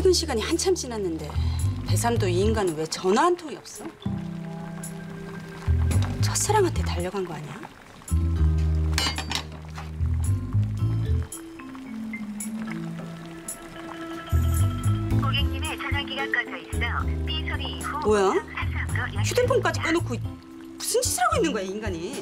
퇴근 시간이 한참 지났는데 배삼도 이 인간은 왜 전화 한 통이 없어? 첫사랑한테 달려간 거 아니야? 고객님의 전화기가 꺼져 있어 삐 소리 이후 뭐야? 휴대폰까지 꺼놓고 무슨 짓을 하고 있는 거야, 이 인간이?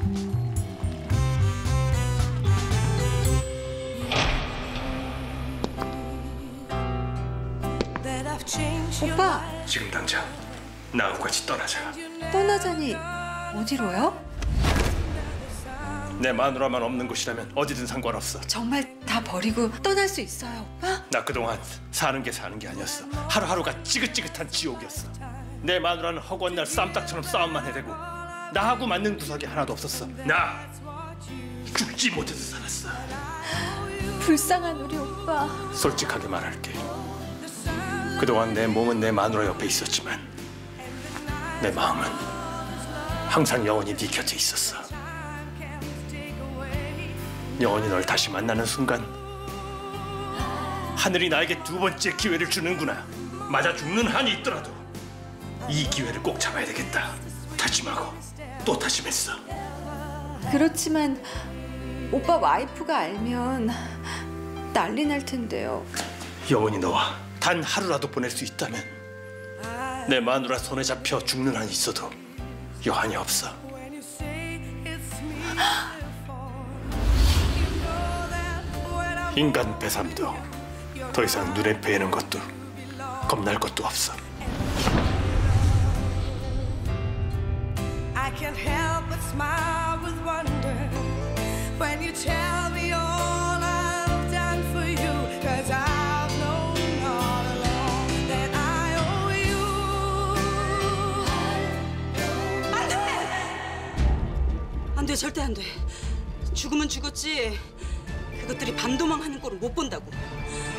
오빠! 지금 당장 나하고 같이 떠나자. 떠나자니 어디로요? 내 마누라만 없는 곳이라면 어디든 상관없어. 정말 다 버리고 떠날 수 있어요, 오빠? 나 그동안 사는 게 아니었어. 하루하루가 지긋지긋한 지옥이었어. 내 마누라는 허구한 날 쌈딱처럼 싸움만 해대고 나하고 맞는 구석이 하나도 없었어. 나 죽지 못해서 살았어. 불쌍한 우리 오빠. 솔직하게 말할게. 그동안 내 몸은 내 마누라 옆에 있었지만 내 마음은 항상 영원히 네 곁에 있었어. 영원히 널 다시 만나는 순간 하늘이 나에게 두 번째 기회를 주는구나. 맞아 죽는 한이 있더라도 이 기회를 꼭 잡아야 되겠다. 다짐하고 또 다짐했어. 그렇지만 오빠 와이프가 알면 난리 날 텐데요. 영원히 너와 단 하루라도 보낼 수 있다면 내 마누라 손에 잡혀 죽는 한이 있어도 여한이 없어. 인간 배삼도 더 이상 눈에 뵈는 것도 겁날 것도 없어. I can't help but smile with wonder when you tell me all I've done for you. 'Cause I've known all along that I owe you. 안 돼! 안 돼, 절대 안 돼. 죽으면 죽었지. 그것들이 반도망하는 꼴을 못 본다고.